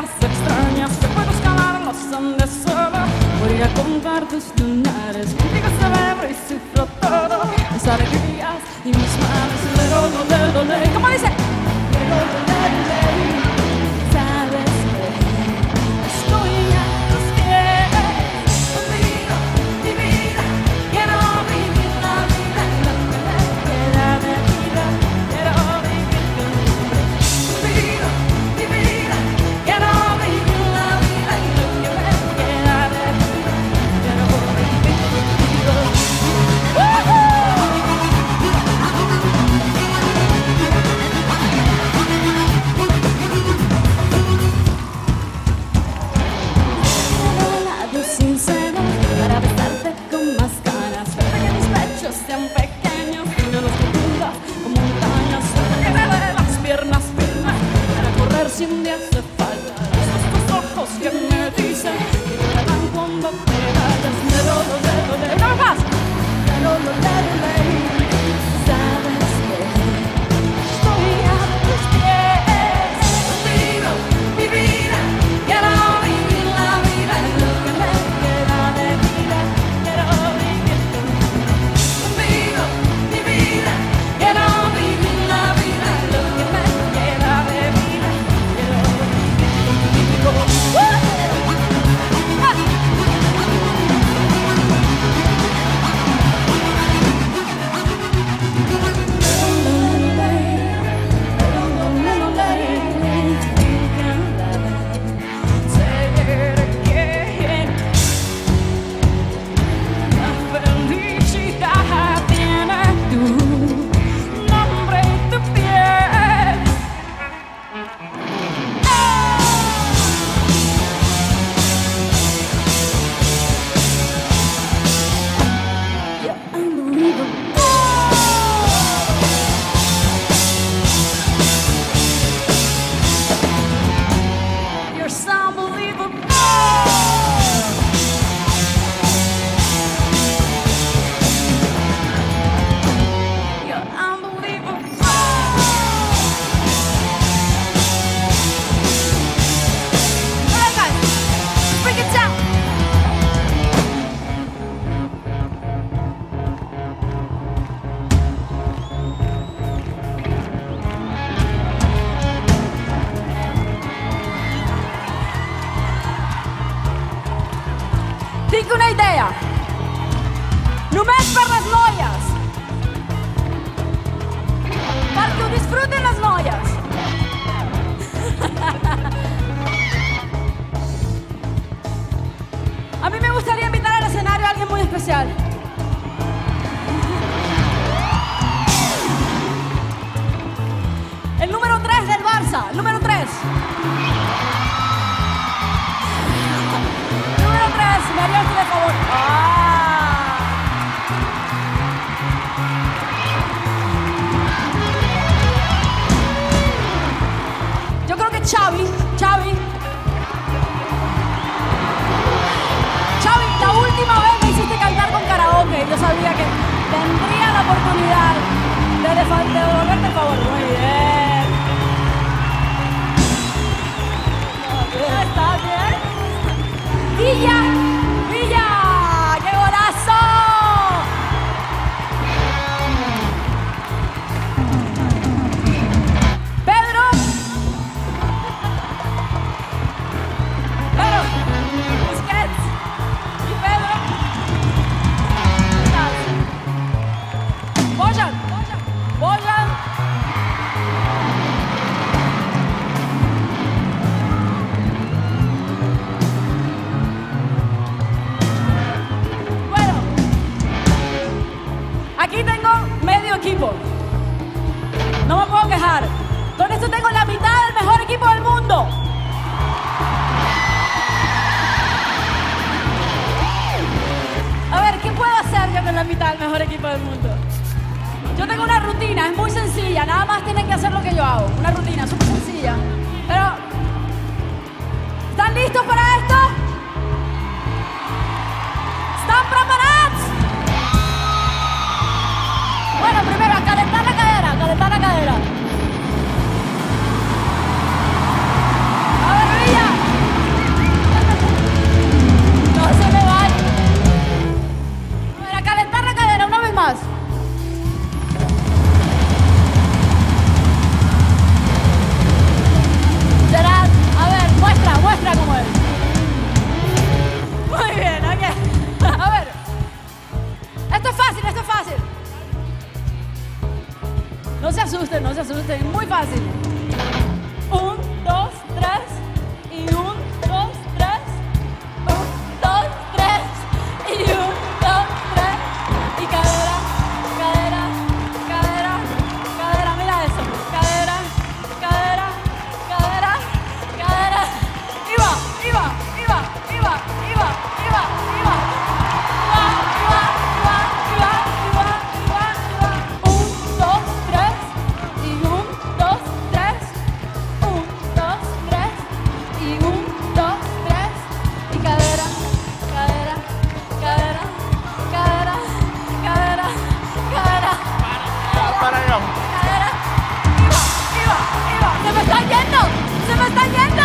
tierras extrañas que puedo escalar los Andes sola. Voy a contar tus lunares, contigo celebro y sufro todo, mis alegrías y mis males. ¿Cómo dice? Sabes que estoy a tus pies, contigo mi vida, quiero vivir la vida y lo que me queda de vida, quiero vivir contigo mi vida, quiero vivir la vida y lo que me queda de vida, quiero vivir contigo. Sincero, para besarte con más ganas, para que mis pechos sean pequeños y no los profundas como montañas, para que me dé las piernas firmes para correr si un día hace falta. Esos tus ojos que me dicen que llorarán cuando te vayas. No más. Sabes que estoy a tus pies, contigo mi vida, quiero vivir la vida y lo que me queda de vida, quiero vivir contigo mi vida, quiero vivir la vida y lo que me queda de vida, quiero vivir contigo. Tinc una idea. Només per les noies. Perquè ho disfruten les noies. A mí me gustaría invitar al escenario a alguien muy especial. El número 3 del Barça. El número 3. ¿Me harías de favor? Yo creo que Xavi, la última vez me hiciste cantar con karaoke. Yo sabía que tendría la oportunidad de devolverte el favor. Muy bien. ¿Está bien? Villa, ¡qué golazo! Pedro, Busquets y Pedro. Bojan. Aquí tengo medio equipo. No me puedo quejar. Con esto tengo la mitad del mejor equipo del mundo. A ver, ¿qué puedo hacer yo con la mitad del mejor equipo del mundo? Yo tengo una rutina, es muy sencilla. Nada más tienen que hacer lo que yo hago. Una rutina súper sencilla. Pero, ¿están listos para esto? ¿Están preparados? Bueno, primero, a calentar la cadera. A ver, Villa. me está yendo.